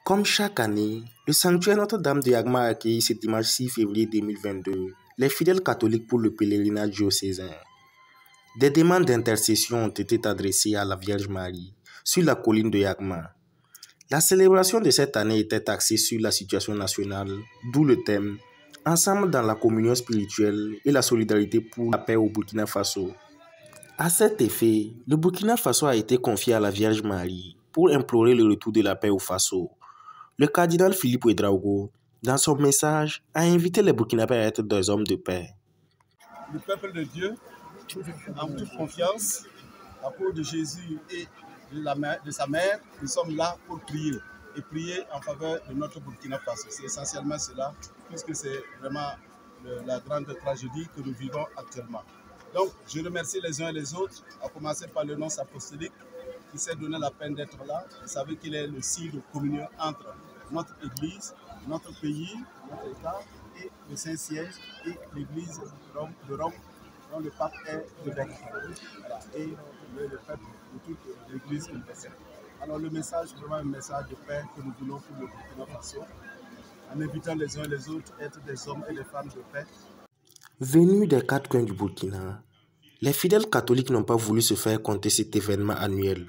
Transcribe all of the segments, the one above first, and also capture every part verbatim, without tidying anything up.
Comme chaque année, le sanctuaire Notre-Dame de Yagma a accueilli ce dimanche six février deux mille vingt-deux les fidèles catholiques pour le pèlerinage diocésain. Des demandes d'intercession ont été adressées à la Vierge Marie sur la colline de Yagma. La célébration de cette année était axée sur la situation nationale, d'où le thème « Ensemble dans la communion spirituelle et la solidarité pour la paix au Burkina Faso ». À cet effet, le Burkina Faso a été confié à la Vierge Marie pour implorer le retour de la paix au Faso. Le cardinal Philippe Ouédraogo, dans son message, a invité les Burkinabés à être des hommes de paix. Le peuple de Dieu, en toute confiance, à cause de Jésus et de, la mère, de sa mère, nous sommes là pour prier et prier en faveur de notre Burkina Faso. C'est essentiellement cela, puisque c'est vraiment le, la grande tragédie que nous vivons actuellement. Donc, je remercie les uns et les autres, à commencer par le nonce apostolique qui s'est donné la peine d'être là. Vous savez qu'il est le signe de communion entre notre Église, notre pays, notre État et le Saint-Siège et l'Église de Rome, de Rome, dont le pape est l'évêque. Voilà. Et le, le peuple de toute l'Église universelle. Alors le message, vraiment un message de paix que nous voulons pour le Burkina Faso, en invitant les uns et les autres à être des hommes et des femmes de paix. Venus des quatre coins du Burkina, les fidèles catholiques n'ont pas voulu se faire compter cet événement annuel.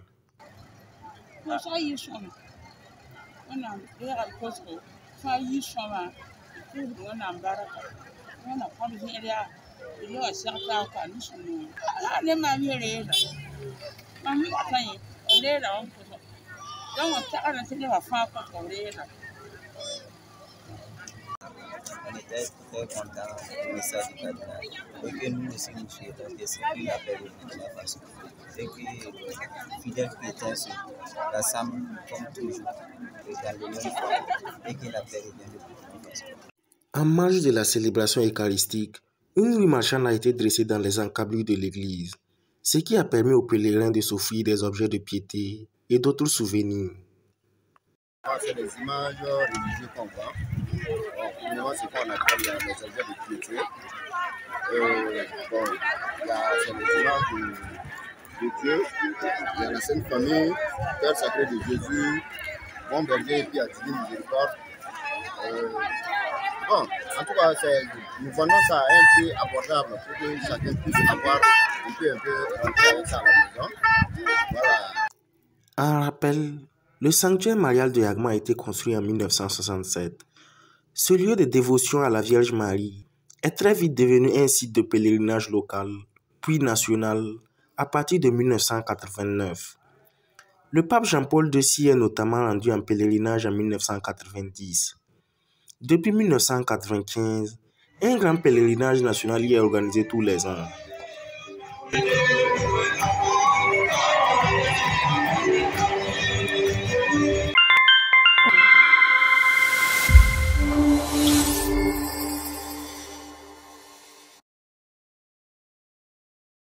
On était très contents du message du cardinal et que nous aussi nous souhaitons que c'est plus la paix au Burkina Faso et que fidèles chrétiens s'assemblent comme toujours et dans le même foi et que la paix revienne au Burkina Faso. En marge de la célébration eucharistique, une rue marchande a été dressée dans les encablures de l'église, ce qui a permis aux pèlerins de s'offrir des objets de piété et d'autres souvenirs. C'est des images religieuses qu'on voit. Bon, c'est ce qu'on appelle les objets de piété. Euh, bon, c'est des images de, de Dieu, il y a la Sainte Famille, Cœur sacré de Jésus, Bon Berger et puis à Divine Miséricorde. Euh, bon, en tout cas, nous vendons ça à un prix abordable pour que chacun puisse avoir un peu, un peu rentrer avec ça à la maison. Voilà. En rappel, le sanctuaire marial de Yagma a été construit en mille neuf cent soixante-sept. Ce lieu de dévotion à la Vierge Marie est très vite devenu un site de pèlerinage local, puis national, à partir de mille neuf cent quatre-vingt-neuf. Le pape Jean-Paul deux s'y est notamment rendu en pèlerinage en mille neuf cent quatre-vingt-dix. Depuis mille neuf cent quatre-vingt-quinze, un grand pèlerinage national y est organisé tous les ans.